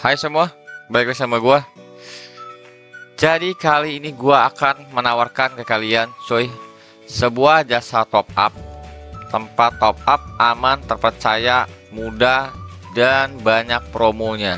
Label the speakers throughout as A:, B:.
A: Hai semua, balik lagi sama gua. Jadi kali ini gua akan menawarkan ke kalian, cuy, sebuah jasa top up, tempat top up aman, terpercaya, mudah, dan banyak promonya.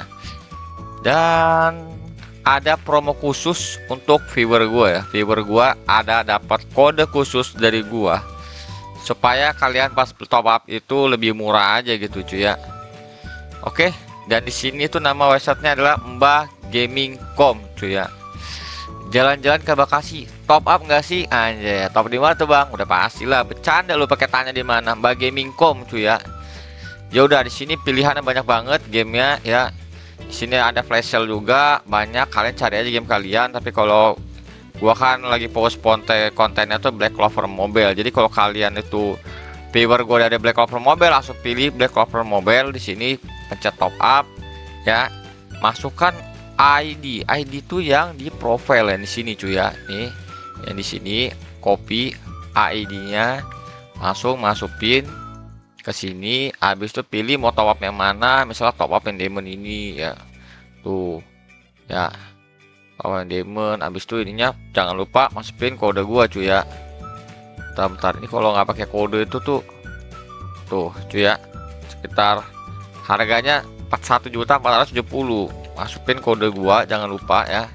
A: Dan ada promo khusus untuk viewer gua ya. Viewer gua ada dapat kode khusus dari gua supaya kalian pas top up itu lebih murah aja gitu, cuy ya. Oke. Dan di sini tuh nama websitenya adalah Mbah Gaming.com, cuy ya. Jalan-jalan ke Bekasi, top up nggak sih? Anjay, top di mana tuh bang? Udah pastilah, bercanda lu pakai tanya di mana? Mbah Gaming.com, cuy ya. Ya udah, di sini pilihannya banyak banget gamenya ya. Di sini ada flash sale juga banyak, kalian cari aja game kalian. Tapi kalau gua kan lagi post kontennya tuh Black Clover Mobile. Jadi kalau kalian itu viewer gue dari Black Clover Mobile, langsung pilih Black Clover Mobile. Di sini pencet top up ya, masukkan ID itu yang di profile yang di sini, cuy ya. Nih yang di sini, copy ID-nya, langsung masukin ke sini. Habis itu pilih mau top up yang mana, misalnya top up yang diamond ini ya, tuh ya, top up yang diamond. Habis itu ininya jangan lupa masukin kode gua, cuy ya. Bentar, ini kalau nggak pakai kode itu tuh cuy ya, sekitar harganya 41.470.000. Masukin kode gua jangan lupa ya,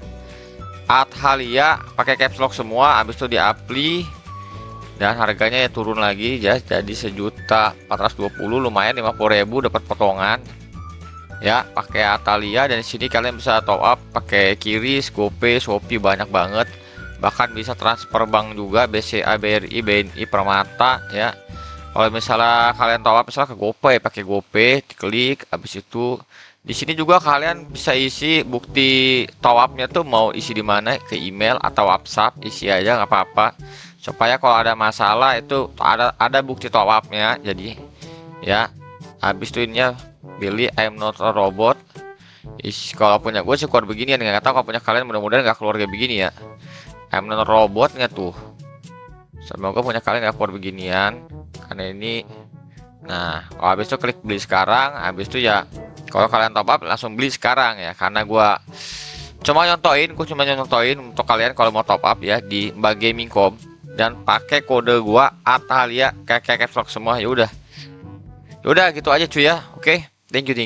A: Athalia pakai caps lock semua. Habis itu di apply dan harganya ya turun lagi ya, jadi 1.420.000, lumayan 50.000 dapat potongan ya, pakai Athalia. Dan di sini kalian bisa top up pakai Kiris, GoPay, Shopee, banyak banget. Bahkan bisa transfer bank juga, BCA, BRI, BNI, Permata ya. Kalau misalnya kalian top up misalnya ke GoPay, pakai GoPay, diklik. Habis itu di sini juga kalian bisa isi bukti top upnya tuh mau isi di mana, ke email atau WhatsApp, isi aja nggak apa-apa. Supaya kalau ada masalah itu ada bukti top upnya. Jadi ya, habis itu ininya pilih I'm not a robot. Kalau punya gue sih keluar beginian, nggak tahu kalau punya kalian, mudah-mudahan nggak keluar kayak begini ya. I'm not a robotnya tuh. Semoga punya kalian nggak keluar beginian karena ini. Nah, kalau habis itu klik beli sekarang. Habis itu ya, kalau kalian top up langsung beli sekarang ya, karena gua cuma nyontoin untuk kalian kalau mau top up ya di Mbah Gaming.com dan pakai kode gua Athalia kayak vlog semua. Ya udah gitu aja, cuy ya. Oke, thank you.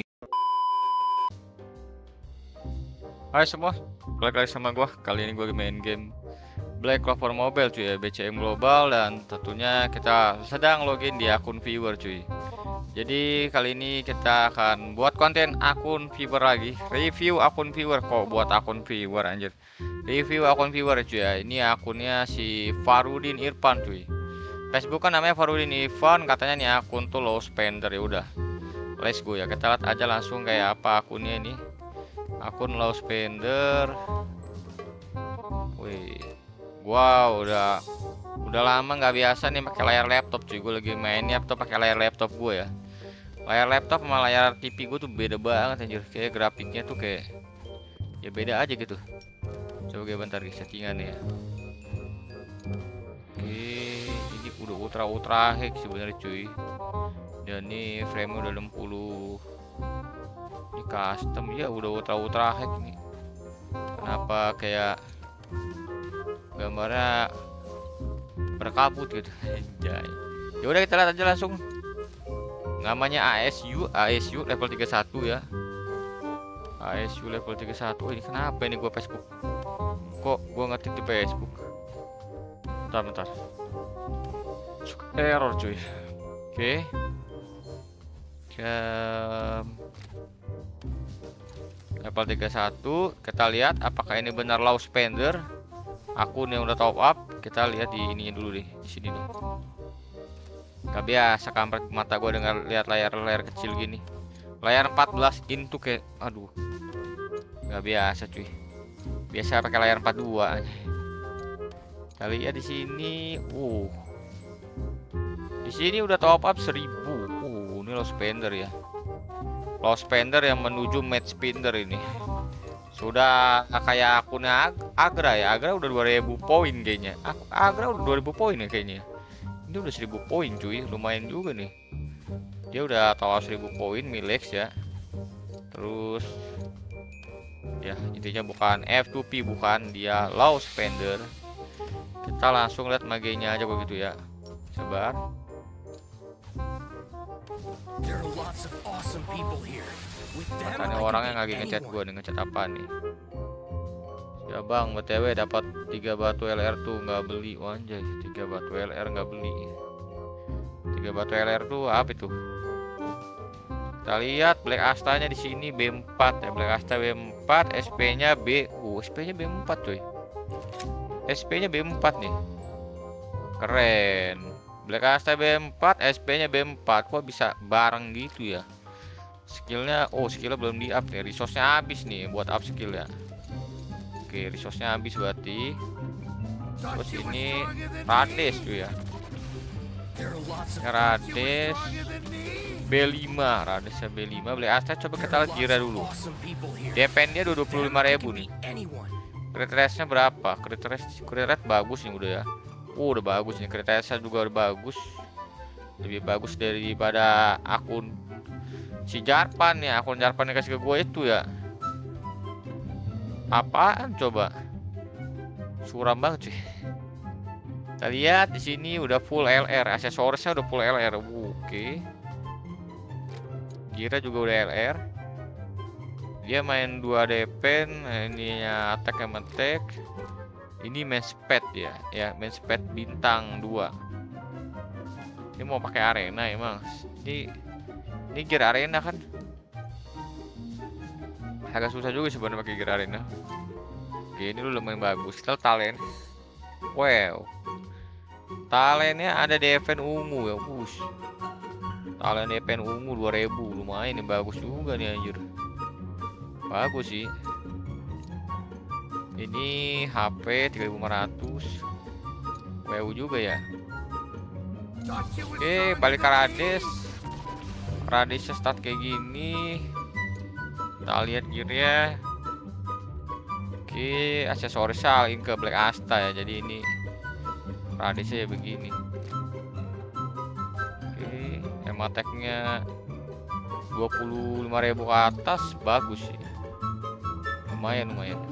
A: Hai semua, balik lagi sama gua. Kali ini gua main game Black Clover Mobile, cuy ya, BCM Global. Dan tentunya kita sedang login di akun viewer, cuy. Jadi kali ini kita akan buat konten akun viewer lagi, review akun viewer. Kok buat akun viewer anjir, review akun viewer, cuy ya. Ini akunnya si Farudin Irfan, cuy. Facebook kan namanya Farudin Irfan, katanya nih akun tuh low spender. Ya udah, let's go ya, kita lihat aja langsung kayak apa akunnya ini. Akun low spender. Wih, wow, udah lama nggak biasa nih pakai layar laptop, cuy. Gue lagi mainnya tuh pakai layar laptop gue ya. Layar laptop sama layar TV gue tuh beda banget anjir. Kayak grafiknya tuh kayak ya beda aja gitu. Coba gue bentar di settingan ya. Oke, ini udah ultra high sebenarnya, cuy. Dan ini frame udah 60. Ini custom ya, udah ultra high nih. Kenapa kayak gambarnya berkabut gitu. Anjay. Ya udah, kita lihat aja langsung. Namanya ASU level 31 ya. ASU level 31. Oh, ini kenapa ini gua Facebook? Kok gua ngetik di Facebook? Bentar. Error, cuy. Oke. Level 31. Kita lihat apakah ini benar low spender. Akun yang udah top up, kita lihat di ini dulu deh, di sini nih. Gak biasa kampret mata gue dengan lihat layar kecil gini. Layar 14 in tuh kayak, aduh, gak biasa, cuy. Biasa pakai layar 42. Kita lihat di sini, di sini udah top up 1000. Ini low spender ya. Low spender yang menuju match spender ini. Sudah kayak akunnya Agra ya. Agra udah 2000 poin kayaknya. Agra udah 2000 poin ya kayaknya. Ini udah 1000 poin, cuy. Lumayan juga nih. Dia udah tawa 1000 poin Milex ya. Terus ya. Intinya bukan F2P, bukan dia low spender. Kita langsung lihat magenya aja begitu ya. Sabar. Katanya orangnya lagi ngechat gue nih, ngechat apa nih? Ya bang, BTW dapat 3 batu LR tuh nggak beli, anjay. 3 batu LR nggak beli. 3 batu LR tuh apa itu? Kita lihat Black Asta-nya di sini B4 ya, Black Asta B4, SP-nya B. SP-nya B4 cuy. SP-nya B4 nih. Keren. Black Asta B4, SP-nya B4. Kok bisa bareng gitu ya? Skillnya, skillnya belum di up nih. Resource-nya habis nih buat up skill ya. Oke, resource-nya habis berarti. Terus ini Rades tuh ya. Rades B5, Radesnya B5. Black Asta coba kita lihat Gira dulu. DPN dia 25.000 nih. Crit rate-nya berapa? Crit rate bagus nih udah ya. Udah bagus nih, crit rate-nya juga udah bagus. Lebih bagus daripada akun si Jarpan ya. Akun Jarpan yang kasih ke gue itu ya. Apaan coba? Suram banget sih. Kita lihat di sini udah full LR, aksesorisnya udah full LR. Oke. Gira juga udah LR. Dia main 2 depen, ininya attack sama attack. Ini main speed ya, main speed bintang 2. Ini mau pakai arena emang. Ini gear arena kan? Agak susah juga sebenarnya pakai gear arena. Oke, ini lu lumayan bagus. Kita talent. Wow. Talentnya ada defense ungu ya, push. Talent defense ungu 2000, lumayan nih, bagus juga nih anjir. Bagus sih. Ini HP 3500. WU juga ya. Oke, balik ke Rades. Radesnya start kayak gini. Kita lihat gearnya. Oke, aksesoris salin ke Black Asta ya. Jadi ini Radesnya ya begini. Oke, hemateknya 25.000 ke atas, bagus sih. Lumayan.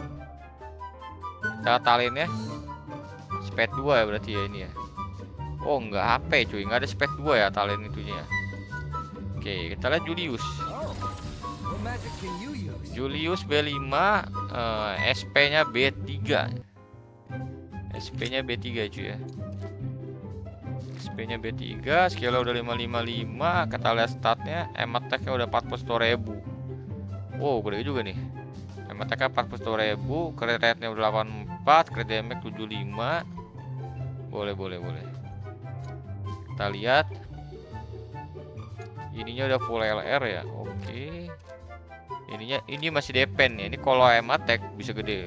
A: Kita talin ya. Speed 2 ya berarti ya ini ya. Oh enggak, HP cuy, enggak ada speed 2 ya talent itunya. Oke, kita lihat Julius. Julius B5, SP-nya B3. SP-nya B3 cuy ya. SP-nya B3, skill udah 555, kita lihat statnya, attack-nya udah 41.000. Wow, gede juga nih. Attack-nya 41.000, crit rate-nya udah 84, crit damage 75. Boleh. Kita lihat. Ininya udah full LR ya. Oke. Ini masih depend ya. Ini kalau attack bisa gede.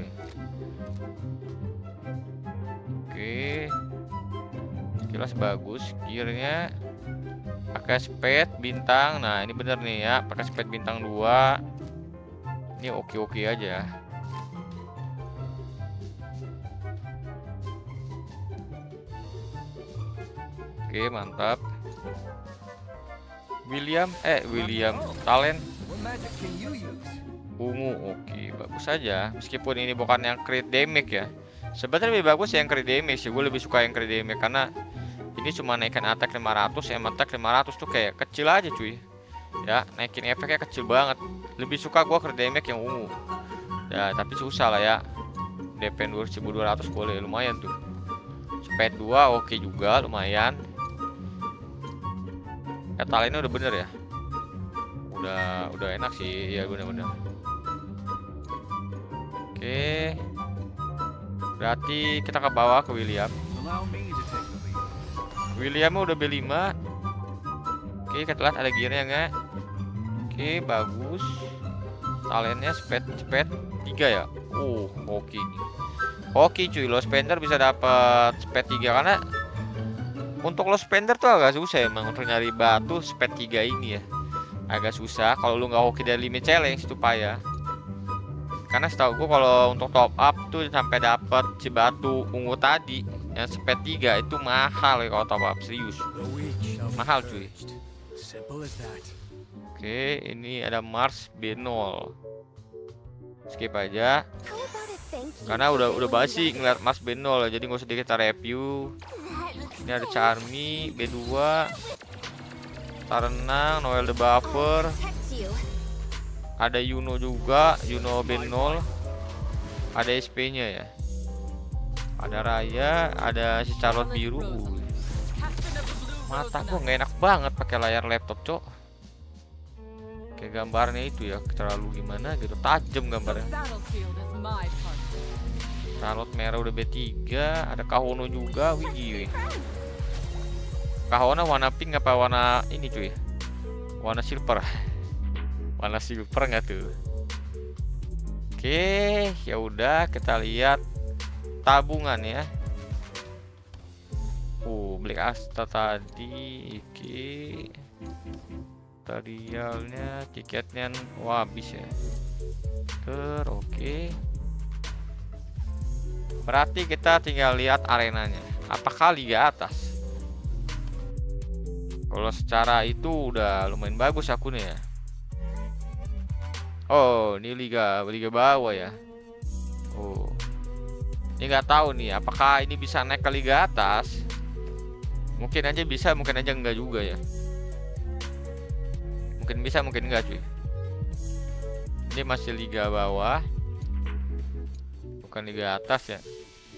A: Oke. Jelas bagus. Gearnya pakai speed bintang. Nah, ini bener nih ya, pakai speed bintang 2. Ini oke aja. Oke, mantap. William talent ungu. Oke, bagus saja. Meskipun ini bukan yang crit damage ya. Sebenarnya lebih bagus yang crit damage sih. Gue lebih suka yang crit damage karena ini cuma naikin attack 500, attack 500 tuh kayak kecil aja cuy. Ya, naikin efeknya kecil banget. Lebih suka gue crit damage yang ungu. Ya, tapi susah lah ya. DP 2200 boleh, lumayan tuh. Speed 2 oke juga, lumayan. Talentnya udah bener ya. Udah enak sih, ya bener-bener. Oke. Berarti kita ke bawah ke William. Williamnya udah B5. Oke, kita lihat ada gearnya nggak? Oke, bagus. Talentnya speed 3 ya. Oke nih. Oke cuy, low spender bisa dapat speed 3 karena untuk low spender tuh agak susah emang untuk nyari batu speed 3 ini ya. Agak susah kalau lu nggak hoki dari limit challenge itu payah. Karena setahu gua kalau untuk top up tuh sampai dapat si batu ungu tadi yang speed 3 itu mahal ya kalau top up, serius. Mahal cuy. Oke, ini ada Mars B0. skip aja. Karena udah basi ngeliat Mas B0, jadi nggak usah kita review. Ini ada Charmy, B2, Tarenang, Noel the Buffer, ada Yuno juga, Yuno B0, ada SP-nya ya. Ada Raya, ada si Charlotte biru. Mata gua nggak enak banget pakai layar laptop, cok. Kayak gambarnya itu ya terlalu gimana gitu, tajam gambarnya. Charlotte merah udah B3, ada Kahono juga, wih. Kahono warna pink apa warna ini cuy? Warna silver. Warna silver nggak tuh? Oke, ya udah kita lihat tabungan ya. Black Asta tadi, iki. Tutorialnya, tiketnya, wah habis ya. Oke. Berarti kita tinggal lihat arenanya. Apakah liga atas? Kalau secara itu udah lumayan bagus akunnya ya. Oh, ini liga bawah ya. Oh, ini nggak tahu nih, apakah ini bisa naik ke liga atas? Mungkin aja bisa, mungkin aja enggak juga ya. Mungkin bisa, mungkin enggak cuy. Ini masih liga bawah, bukan liga atas ya.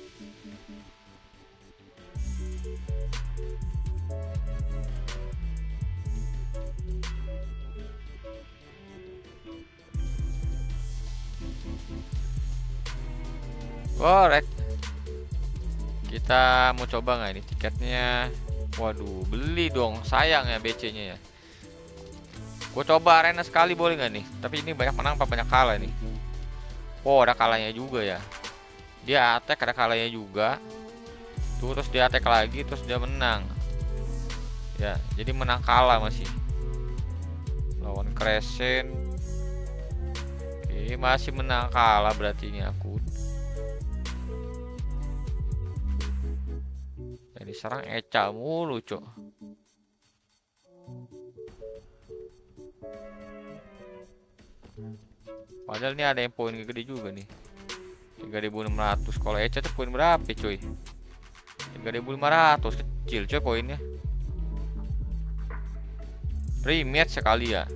A: Korek. Kita mau coba nggak ini tiketnya? Waduh, beli dong, sayang ya BC-nya ya. Gue coba arena sekali boleh nggak nih? Tapi ini banyak menang apa banyak kalah nih? Oh, ada kalahnya juga ya. Dia attack, ada kalahnya juga. Tuh, terus dia attack lagi, terus dia menang. Ya, jadi menang kalah masih. Lawan Crescent. Oke, masih menang kalah berarti ini aku. Ini serang Eca mulu, cok. Padahal ini ada yang poin gede juga nih. 3600. Kalau Eca tuh poin berapa, coy? 3500, kecil coy poinnya. Rematch sekali ya.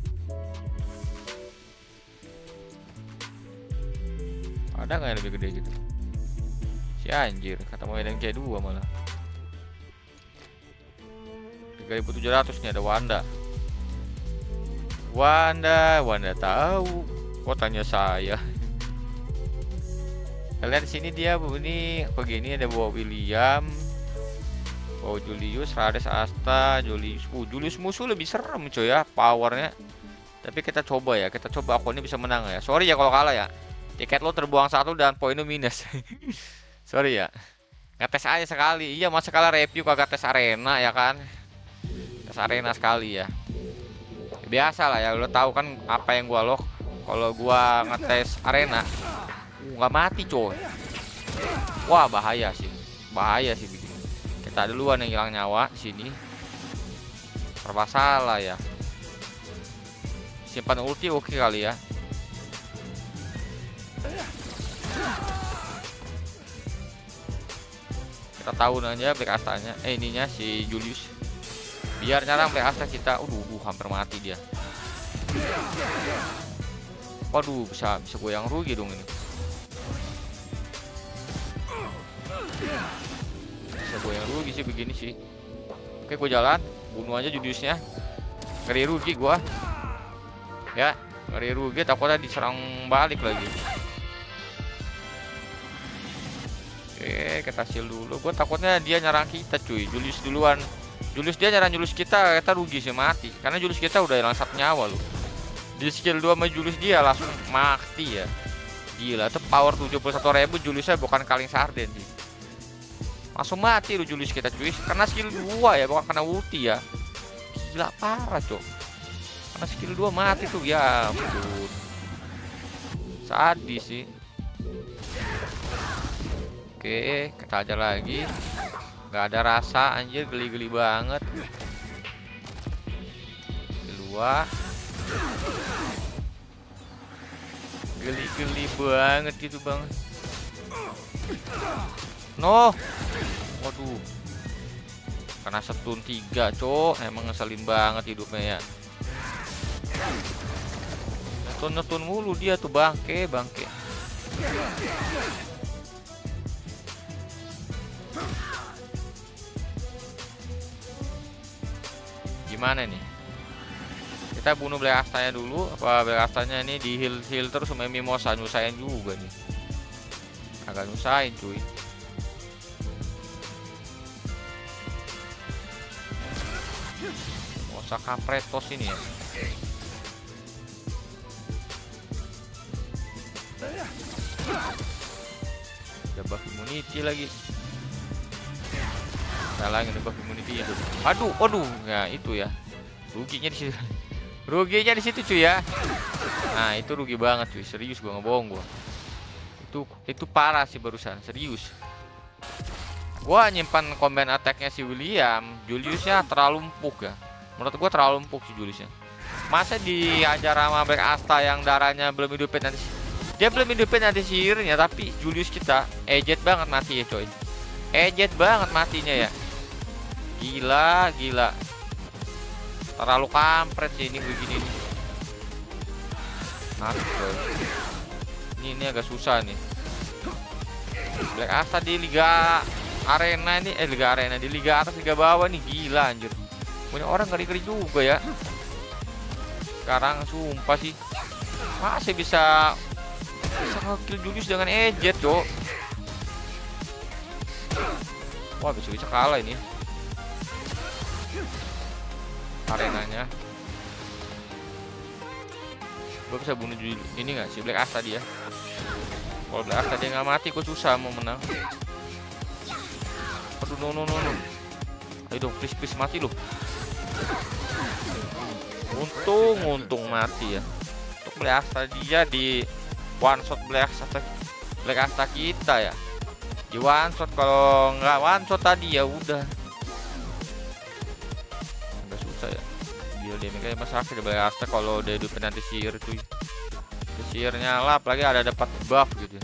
A: Ada nggak yang lebih gede gitu? Si anjir, kata mau yang C2 malah. 3700 nih, ada Wanda tahu. Kok tanya saya? Kalian di sini dia ini begini, ada bawa William, bawa Julius, Rades, Asta, Julius. Julius musuh lebih serem coy ya powernya. Tapi kita coba ya, aku ini bisa menang ya. Sorry ya kalau kalah ya. Tiket lo terbuang 1 dan poin lo minus. Sorry ya. Ngetes aja sekali. Iya, masa kalah review kagak tes arena ya kan? Tes arena sekali ya. Biasa lah ya, lo tahu kan apa yang gua lock. Kalau gua ngetes arena nggak mati coy. Wah, bahaya sih begini. Kita duluan yang hilang nyawa sini. Serba salah ya. Simpan ulti oke kali ya. Kita tahu aja Black Astanya, ininya si Julius. Biar nyerang Black Asta kita. Hampir mati dia. Waduh, bisa goyang rugi dong ini. Bisa goyang rugi sih begini sih. Oke, gue jalan, bunuh aja Juliusnya. Ngeri rugi gua. Ya, ngeri rugi, takutnya diserang balik lagi. Oke, kita shield dulu. Gue takutnya dia nyerang kita cuy. Julius duluan. Dia nyerang Julius kita rugi sih, mati. Karena Julius kita udah hilang 1 nyawa loh. Di skill 2 sama Julius dia langsung mati ya. Gila, itu power 71.000 Juliusnya bukan kaleng sarden sih. Langsung mati lu Julius kita cuy. Karena skill 2 ya, bukan karena ulti ya. Gila parah cok. Karena skill 2 mati tuh ya. Ampun. Sadis sih. Oke, kita aja lagi. Gak ada rasa anjir, geli-geli banget. Kedua. Geli-geli banget itu banget. No. Waduh. Kena stun 3, cok. Emang ngeselin banget hidupnya ya. Netun mulu dia tuh, bangke. Gimana nih? Kita bunuh Black Astanya dulu. Apa Black Astanya ini di heal terus sama Mimosa, nyusahin juga nih. Agak nyusahin cuy. Mimosa kapretos ini ya. Ada buff immunity lagi. Salah, ada buff immunity itu. Aduh, ya itu ya. Ruginya di situ. Ruginya di situ cuy ya. Nah, itu rugi banget cuy. Serius gua ngebohong gua. Itu parah sih barusan, serius. Gua nyimpan combat attack-nya si William, Juliusnya terlalu empuk ya. Menurut gua terlalu empuk si Juliusnya. Masa diajar sama Black Asta yang darahnya belum hidupin nanti. Dia belum hidupin nanti sihirnya, tapi Julius kita ejet banget mati ya coy. Ejet banget matinya ya. Gila. Terlalu kampret sih ini begini nih. Ini agak susah nih. Black Asta di Liga Arena ini, Liga Arena di Liga atas, Liga bawah nih, gila anjir. Punya orang ngeri-ngeri juga ya. Sekarang sumpah sih. Masih bisa nge-kill Julius dengan ejet, cok. Wah, bisa kalah ini. Arenanya. Gue bisa bunuh ini nggak sih Black Asta dia? Kalau Black Asta dia nggak mati, gue susah mau menang. Aduh, no. Ayo dong, please mati loh. Untung mati ya. Untuk Black Asta dia di one shot Black Asta kita ya. Di one shot, kalau nggak one shot tadi ya udah. Agak susah ya. Gila, dia kayak masalah di Black Asta kalau udah hidupin nanti sihir cuy. Sihir nyala, apalagi ada dapat buff gitu.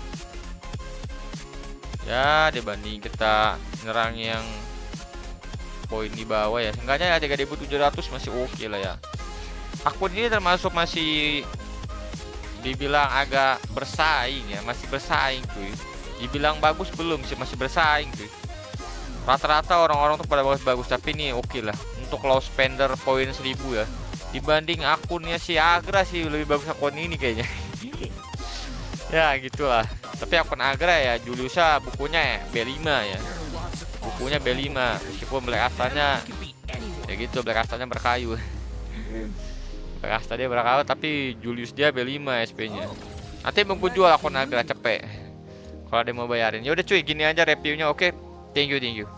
A: Ya dibanding kita nyerang yang poin di bawah ya, seenggaknya ya 3700 masih oke lah ya. Akun ini termasuk masih dibilang agak bersaing ya, masih bersaing cuy. Dibilang bagus belum sih, masih bersaing cuy. Rata-rata orang-orang tuh pada bagus-bagus, tapi ini oke lah untuk low spender poin 1000 ya. Dibanding akunnya si Agra sih lebih bagus akun ini kayaknya. Ya gitulah. Tapi akun Agra ya Juliusnya bukunya ya B5 ya. Bukunya B5 meskipun Black Astanya ya gitu, Black Astanya berkayu. Black Asta dia berkayu tapi Julius dia B5 SP-nya. Nanti mau jual akun Agra cepet. Kalau dia mau bayarin. Ya udah cuy, gini aja reviewnya. Oke. Thank you.